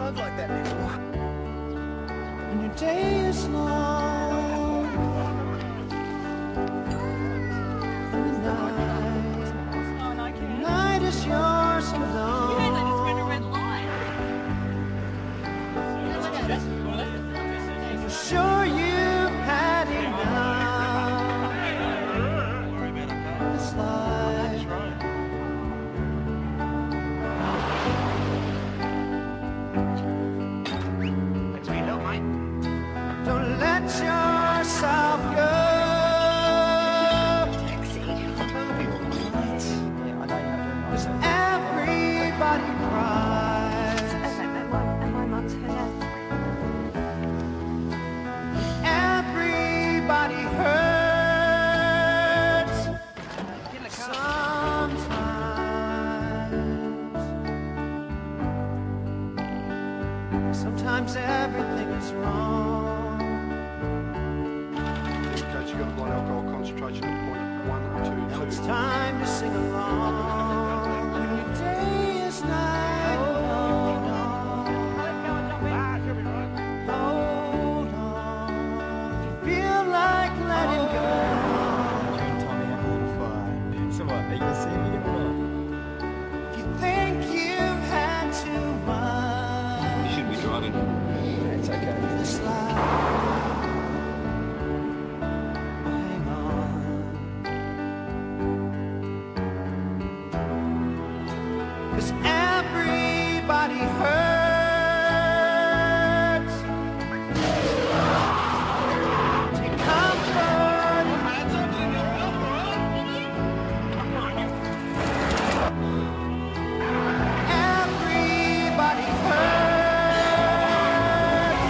bug like that before. And your day is long, and the night is yours alone. Yeah, they just ran a red light. You're sure you've had enough this life. Thanks for your help, mate. Don't let yourself go. Taxi. It'll be all right. Yeah, I know you have to. 'Cause everybody cries. And my mum's her dad. Everybody hurts Get in the car. sometimes. Sometimes everything is wrong. Coach, you've got blood alcohol concentration of 0.122. Now it's time to sing along. When your day is night, hold on. Hold on. If you feel like letting go. Tommy, have a little fun. So what, are you gonna see me or not? If you think you've had too much. You shouldn't be driving. It's okay. This life, hang on. 'Cause everybody hurts. Take comfort. Everybody hurts.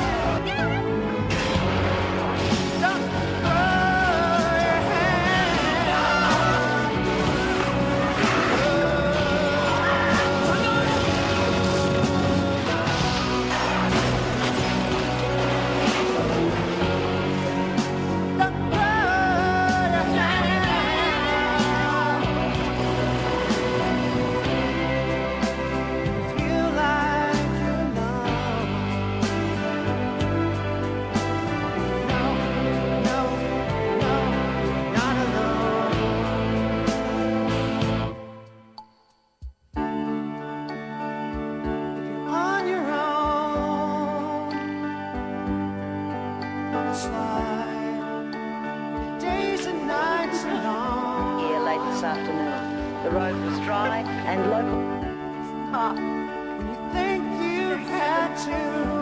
Don't throw your hand out. Don't throw your hand out. Feel like you're alone. No, no, no, you're not alone. If you're on your own, on a slide, your days and nights are long. Here late this afternoon. The road was dry and local. When you think you've had too